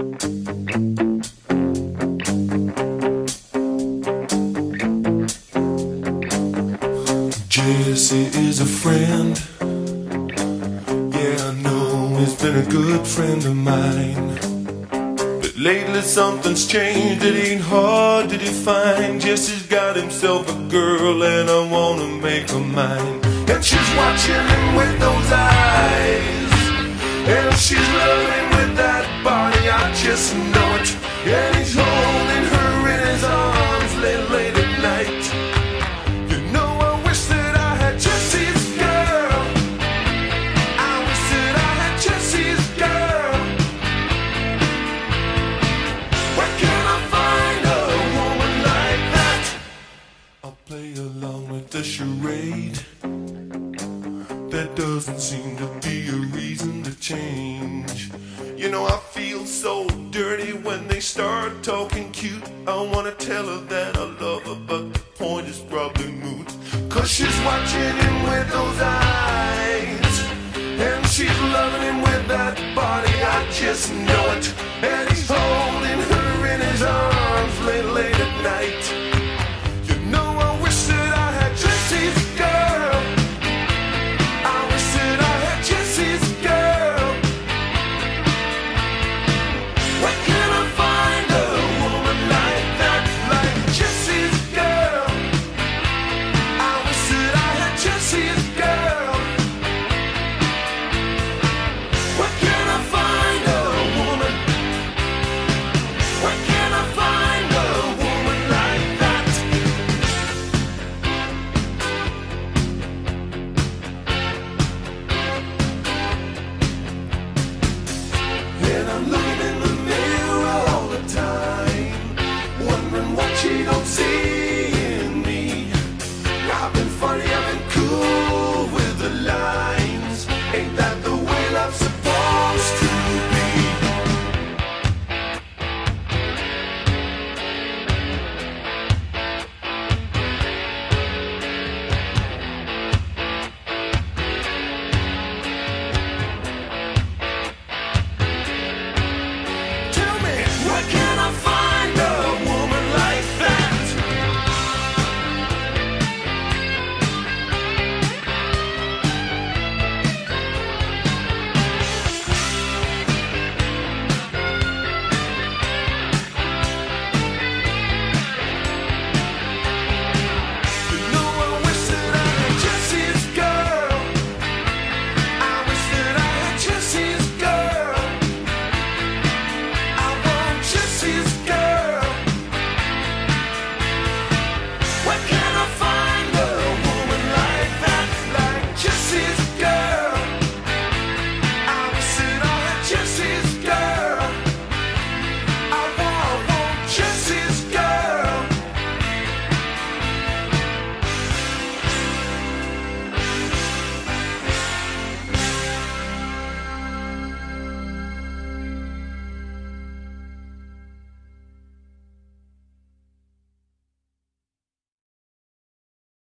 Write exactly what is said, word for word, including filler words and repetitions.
Jessie is a friend. Yeah, I know he's been a good friend of mine. But lately something's changed, it ain't hard to define. Jessie's got himself a girl and I wanna make her mine. And she's watching him with those eyes, and she's loving with that body, I just know it. And he's holding her in his arms late, late at night. You know I wish that I had Jessie's girl. I wish that I had Jessie's girl. Where can I find a woman like that? I'll play along with the charade. There doesn't seem to be a reason to change. You know I feel so dirty when they start talking cute. I wanna tell her that I love her, but the point is probably moot. Cause she's watching him with those eyes, and she's loving him with that body, I just know it. And he's holding her in his arms late, late at night. You know I wish that I had Jessie's girl. I wish that I had Jessie's girl. Where can I find a woman like that, like Jessie's girl? I wish that I had Jessie's girl. Where can I find a woman? Where can I find a woman like that? And I'm looking in the mirror all the time, wondering what she don't see in me. I've been funny, I've been cool with the lines. Ain't that the way love's supposed to be? Tell me, what can I